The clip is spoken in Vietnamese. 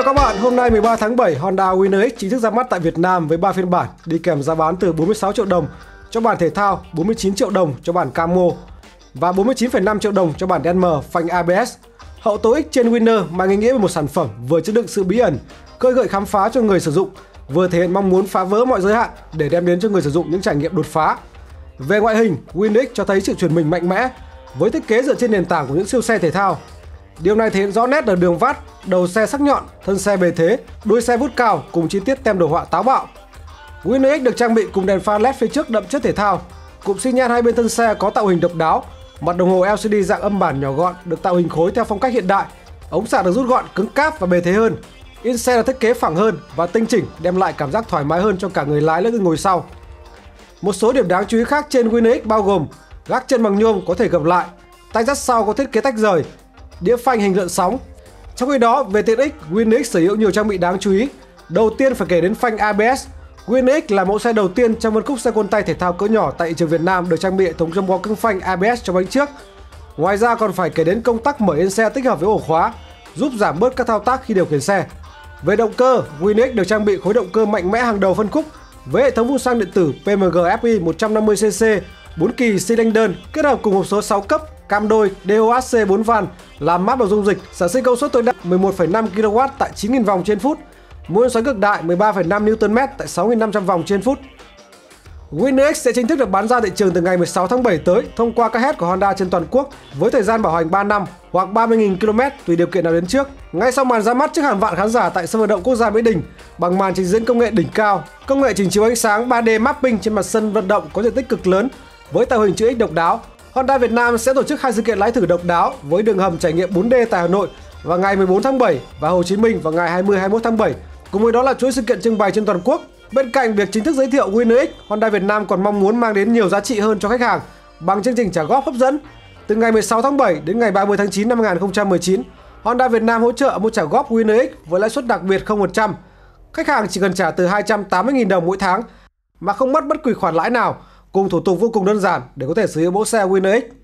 chào các bạn, hôm nay 13 tháng 7, Honda Winner X chính thức ra mắt tại Việt Nam với 3 phiên bản, đi kèm giá bán từ 46 triệu đồng cho bản thể thao, 49 triệu đồng cho bản camo và 49,5 triệu đồng cho bản DN phanh ABS. Hậu tố X trên Winner mang ý nghĩa về một sản phẩm vừa chứa đựng sự bí ẩn, khơi gợi khám phá cho người sử dụng, vừa thể hiện mong muốn phá vỡ mọi giới hạn để đem đến cho người sử dụng những trải nghiệm đột phá. Về ngoại hình, Winner X cho thấy sự chuyển mình mạnh mẽ với thiết kế dựa trên nền tảng của những siêu xe thể thao. Điều này thể hiện rõ nét ở đường vát, đầu xe sắc nhọn, thân xe bề thế, đuôi xe vút cao cùng chi tiết tem đồ họa táo bạo. Winner X được trang bị cùng đèn pha LED phía trước đậm chất thể thao, cụm xi nhan hai bên thân xe có tạo hình độc đáo, mặt đồng hồ LCD dạng âm bản nhỏ gọn được tạo hình khối theo phong cách hiện đại, ống xả được rút gọn, cứng cáp và bề thế hơn. In xe được thiết kế phẳng hơn và tinh chỉnh, đem lại cảm giác thoải mái hơn cho cả người lái lẫn người ngồi sau. Một số điểm đáng chú ý khác trên Winner X bao gồm gác chân bằng nhôm có thể gập lại, tay dắt sau có thiết kế tách rời, đĩa phanh hình lượn sóng. Trong khi đó, về tiện ích, Winner X sở hữu nhiều trang bị đáng chú ý. Đầu tiên phải kể đến phanh ABS. Winner X là mẫu xe đầu tiên trong phân khúc xe quân tay thể thao cỡ nhỏ tại thị trường Việt Nam được trang bị hệ thống chống bó cứng phanh ABS cho bánh trước. Ngoài ra còn phải kể đến công tắc mở yên xe tích hợp với ổ khóa, giúp giảm bớt các thao tác khi điều khiển xe. Về động cơ, Winner X được trang bị khối động cơ mạnh mẽ hàng đầu phân khúc với hệ thống phun xăng điện tử PMG FI 150cc, 4 kỳ xi lanh đơn kết hợp cùng hộp số 6 cấp, cam đôi, DOHC 4 van, làm mát bằng dung dịch, sản sinh công suất tối đa 11,5 kW tại 9.000 vòng trên phút, muôn xoắn cực đại 13,5 Nm tại 6.500 vòng trên phút. Winner X sẽ chính thức được bán ra thị trường từ ngày 16 tháng 7 tới thông qua các hết của Honda trên toàn quốc với thời gian bảo hành 3 năm hoặc 30.000 km tùy điều kiện nào đến trước. Ngay sau màn ra mắt trước hàng vạn khán giả tại sân vận động quốc gia Mỹ Đình bằng màn trình diễn công nghệ đỉnh cao, công nghệ trình chiếu ánh sáng 3D mapping trên mặt sân vận động có diện tích cực lớn với tạo hình chữ X độc đáo. Honda Việt Nam sẽ tổ chức hai sự kiện lái thử độc đáo với đường hầm trải nghiệm 4D tại Hà Nội vào ngày 14 tháng 7 và Hồ Chí Minh vào ngày 20-21 tháng 7. Cùng với đó là chuỗi sự kiện trưng bày trên toàn quốc. Bên cạnh việc chính thức giới thiệu Winner X, Honda Việt Nam còn mong muốn mang đến nhiều giá trị hơn cho khách hàng bằng chương trình trả góp hấp dẫn. Từ ngày 16 tháng 7 đến ngày 30 tháng 9 năm 2019, Honda Việt Nam hỗ trợ mua trả góp Winner X với lãi suất đặc biệt 0%. Khách hàng chỉ cần trả từ 280.000 đồng mỗi tháng mà không mất bất kỳ khoản lãi nào, cùng thủ tục vô cùng đơn giản để có thể sở hữu mẫu xe Winner X.